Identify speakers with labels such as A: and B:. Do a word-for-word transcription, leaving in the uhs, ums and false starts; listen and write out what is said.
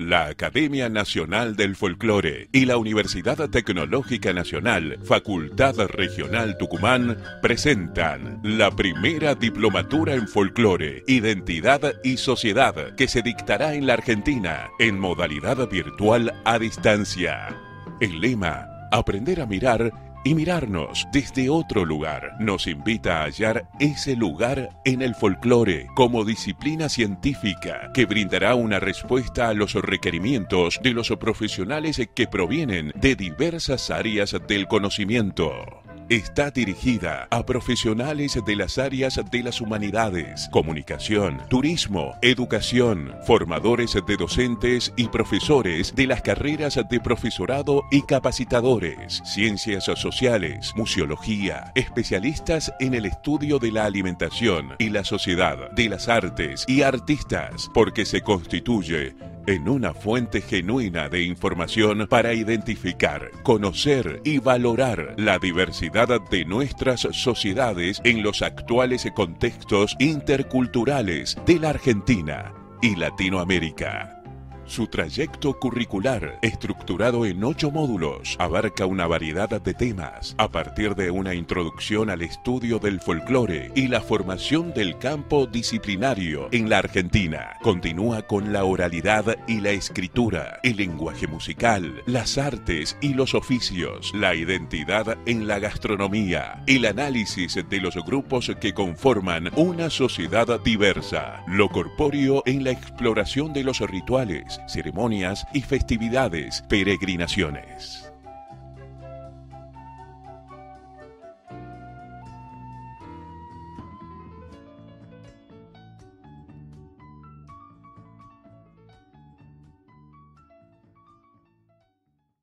A: La Academia Nacional del Folclore y la Universidad Tecnológica Nacional, Facultad Regional Tucumán, presentan la primera diplomatura en folclore, identidad y sociedad que se dictará en la Argentina en modalidad virtual a distancia. El lema, aprender a mirar y mirarnos desde otro lugar, nos invita a hallar ese lugar en el folclore como disciplina científica que brindará una respuesta a los requerimientos de los profesionales que provienen de diversas áreas del conocimiento. Está dirigida a profesionales de las áreas de las humanidades, comunicación, turismo, educación, formadores de docentes y profesores de las carreras de profesorado y capacitadores, ciencias sociales, museología, especialistas en el estudio de la alimentación y la sociedad, de las artes y artistas, porque se constituye en una fuente genuina de información para identificar, conocer y valorar la diversidad de nuestras sociedades en los actuales contextos interculturales de la Argentina y Latinoamérica. Su trayecto curricular, estructurado en ocho módulos, abarca una variedad de temas, a partir de una introducción al estudio del folclore y la formación del campo disciplinario en la Argentina. Continúa con la oralidad y la escritura, el lenguaje musical, las artes y los oficios, la identidad en la gastronomía, el análisis de los grupos que conforman una sociedad diversa, lo corpóreo en la exploración de los rituales, ceremonias y festividades, peregrinaciones.